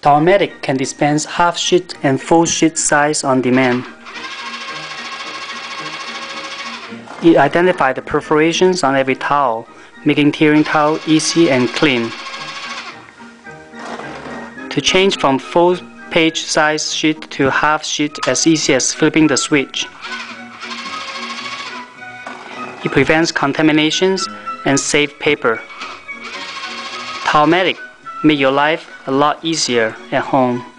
Towel-matic can dispense half sheet and full sheet size on demand. It identifies the perforations on every towel, making tearing towel easy and clean. To change from full page size sheet to half sheet as easy as flipping the switch. It prevents contaminations and saves paper. Towel-matic make your life a lot easier at home.